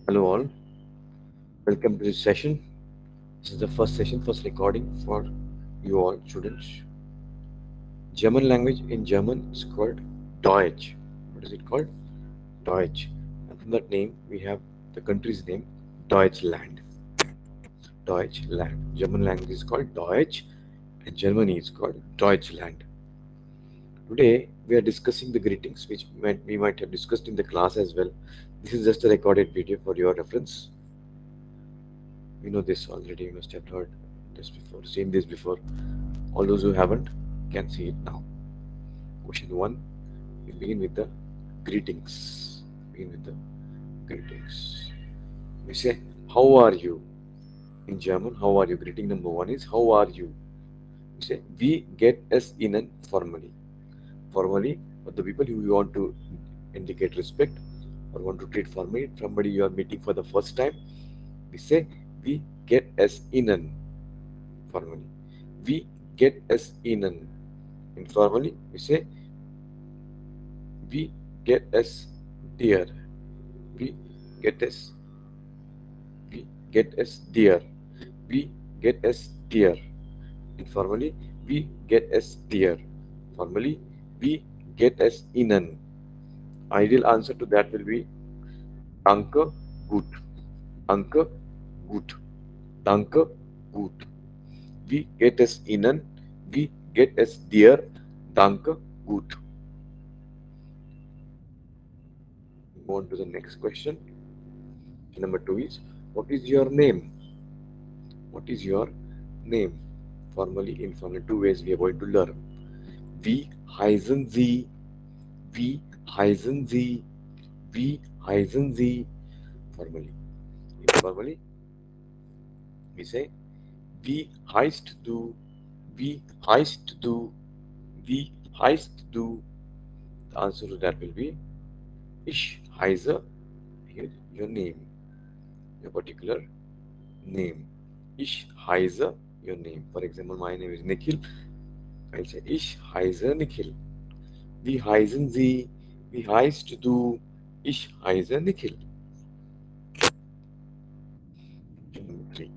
Hello all, welcome to this session. This is the first session, first recording for you all students. German language in German is called Deutsch. What is it called? Deutsch. And from that name we have the country's name Deutschland. Deutschland. German language is called Deutsch and Germany is called Deutschland. Today we are discussing the greetings which we might have discussed in the class as well. This is just a recorded video for your reference. We know this already, you must have heard this before, seen this before. All those who haven't can see it now. Question 1, we begin with the greetings. Begin with the greetings. We say, how are you? In German, how are you? Greeting number 1 is, how are you? We say, we get es ihnen formally. Formally, for the people who you want to indicate respect or want to treat formally, somebody you are meeting for the first time, we say, we get es ihnen formally. We get es ihnen. Informally, we say, we get as dear. We get as we get as dear. We get as dear. Informally, we get as dear. Formally, we get as ihnen. Ideal answer to that will be danke, gut. Danke, gut. Danke, gut. We get as ihnen. We get as dear. Danke, gut. Move on to the next question. Number 2 is, what is your name? What is your name? Formally, informally, two ways we are going to learn. Wie heißen Sie? Wie heißen Sie? Wie heißen Sie? Formally. Informally, we say, wie heißt du? Wie heißt du? Wie heißt du? The answer to that will be, ich heiße, here your name, your particular name. Ich heiße your name. For example, my name is Nikhil. I'll say, ich heiße Nikhil. Wie heißen Sie? Wie heißt du? Ich heiße Nikhil. Number 3.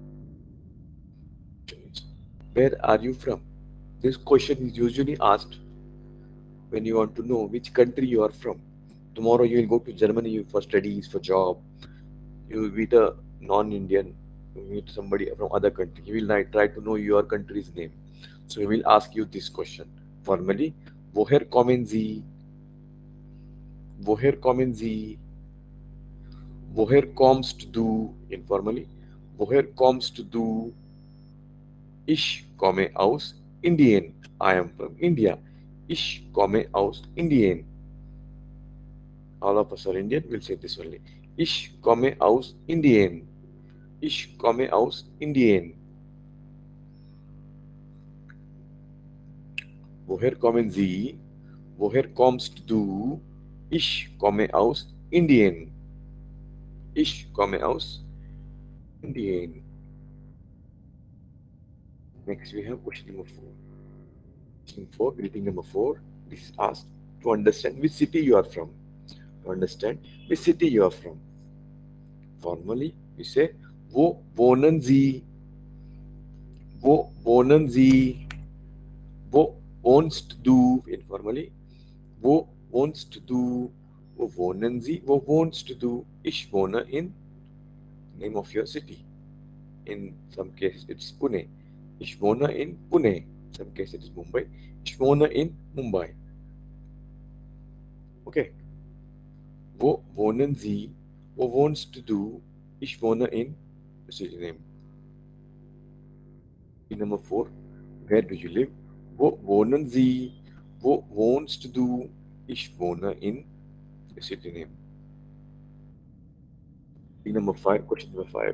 Where are you from? This question is usually asked when you want to know which country you are from. Tomorrow you will go to Germany for studies, for job. You will meet a non-Indian, you meet somebody from other country. He will try to know your country's name. So he will ask you this question. Formally, woher kommen Sie? Woher kommen Sie? Woher kommst du? Informally, woher kommst du? Ich komme aus Indien. I am from India. Ich komme aus Indien. All of us are Indian. We'll say this only. Ich komme aus Indien. Ich komme aus Indien. Woher kommen Sie? Woher kommst du? Ich komme aus Indien. Ich komme aus Indien. Next we have question number 4. Question 4, greeting number 4. This is asked to understand which city you are from. To understand which city you are from. Formally, we say, wo wohnen Sie? Wo wohnen Sie? Wo wohnst du? Informally, wo wohnst du? Wo wohnen Sie? Wo wohnst du? Ich wohne in name of your city. In some cases, it's Pune. Ich wohne in Pune. In some cases, it is Mumbai. Ich wohne in Mumbai. Okay. Wo wohnen Sie? Wo wohnst du? Ich wohne in the city name. Number 4. Where do you live? Wo wohnen Sie? Wo wohnst du? Ich wohne in the city name. Number 5. Question number 5.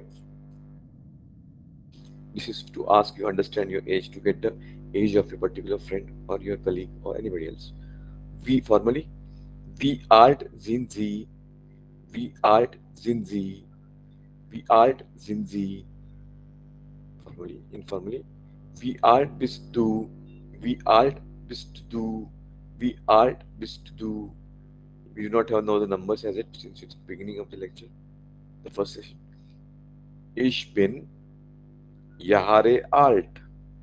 This is to ask you understand your age, to get the age of a particular friend or your colleague or anybody else. Wie formally, wie alt sind Sie? Wie alt sind Sie? Wie alt sind Sie? Formally, informally, wie alt bist du? Wie alt bist du? Wie alt bist du? We do not have know the numbers as it since it's beginning of the lecture. The first session. Ich bin Jahre alt.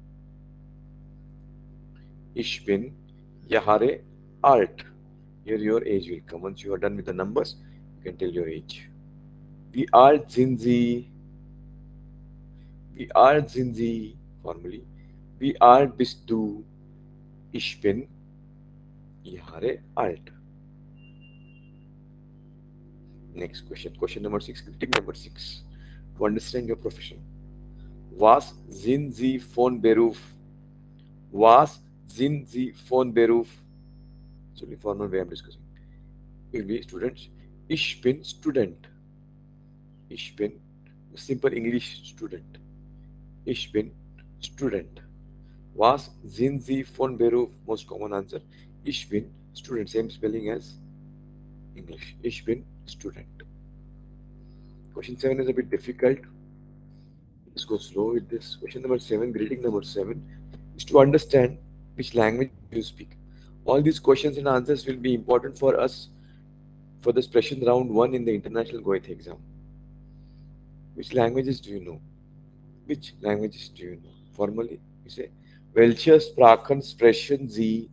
Ich bin Jahre alt. Here your age will come. Once you are done with the numbers, you can tell your age. Wie alt sind Sie? Wie alt sind Sie? Formally. Wie alt bist du? Ich bin Jahre alt. Next question. Question number 6. Critic number 6. To understand your profession. Was sind Sie von Beruf? Was sind Sie von Beruf? It's only formal way I'm discussing. Will be students. Ich bin Student. Ich bin simple English student. Ich bin Student. Was sind Sie von Beruf? Most common answer. Ich bin Student. Same spelling as English. Ich bin Student. Question 7 is a bit difficult. Let's go slow with this. Question number 7, greeting number 7, is to understand which language do you speak. All these questions and answers will be important for us for the expression round 1 in the International Goethe exam. Which languages do you know? Which languages do you know? Formally, you say, welche Sprachen sprechen Sie?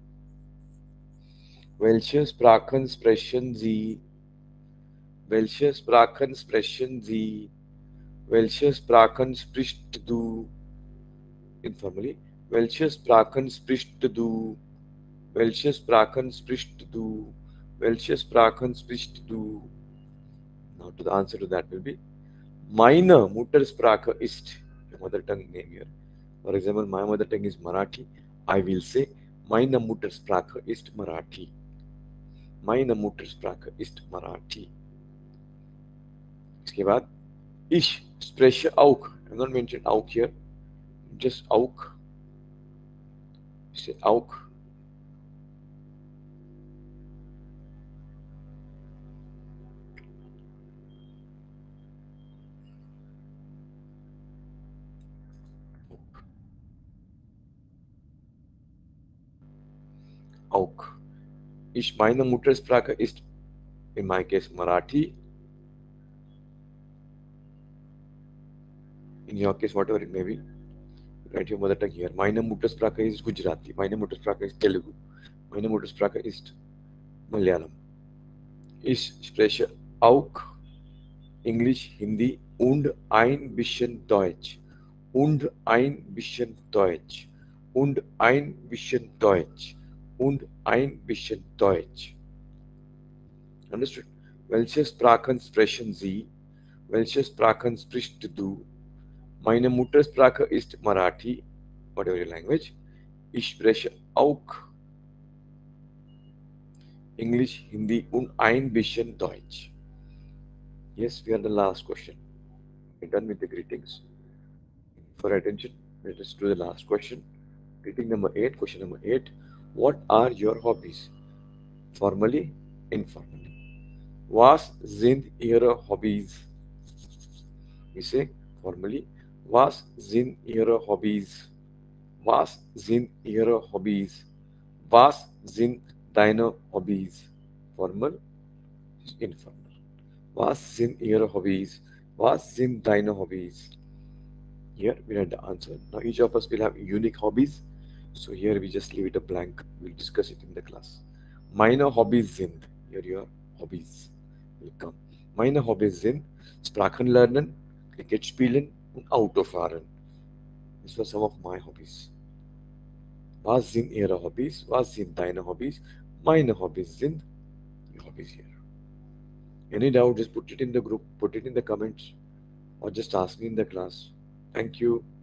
Welche Sprachen sprechen Sie? Welche Sprachen sprechen Sie? Welche Sprachen sprichst du? Informally, welche Sprachen sprichst du? Welche Sprachen sprichst du? Welche Sprachen sprichst du? Now, the answer to that will be meine Muttersprache ist your mother tongue name here. For example, my mother tongue is Marathi. I will say meine Muttersprache ist Marathi. Meine Muttersprache ist Marathi. इसके बाद ich spreche auch. I have not mentioned auch here. Just auch. Say auch. Auch. Ich meine Muttersprache ist in my case Marathi. In your case, whatever it may be, write your mother tongue here. Meine Muttersprache ist Gujarati. Meine Muttersprache ist Telugu. Meine Muttersprache ist Malayalam. Ich spreche auch Englisch, Hindi und ein bisschen Deutsch. Und ein bisschen Deutsch. Und ein bisschen Deutsch. Und ein bisschen Deutsch. Understood? Welche Sprachen sprechen Sie? Welche Sprachen sprichst du? Meine Muttersprache ist Marathi, whatever your language. Ich spreche auch English, Hindi und ein bisschen Deutsch. Yes, we are the last question. We're done with the greetings. For attention, let us do the last question. Greeting number 8, question number 8. What are your hobbies? Formally, informally. Was sind Ihre Hobbys? We say formally. Was sind Ihre Hobbys? Was sind Ihre Hobbys? Was sind deine Hobbys? Formal, informal. Was sind Ihre Hobbys? Was sind deine Hobbys? Here we had the answer. Now each of us will have unique hobbies. So here we just leave it a blank. We'll discuss it in the class. Meine Hobbys sind. Here your hobbies will come. Meine Hobbys sind Sprachen lernen, Cricket spielen und Autofahren. These were some of my hobbies. Was sind Ihre Hobbys? Was sind deine Hobbys? Meine Hobbys sind your hobbies here. Any doubt, just put it in the group, put it in the comments, or just ask me in the class. Thank you.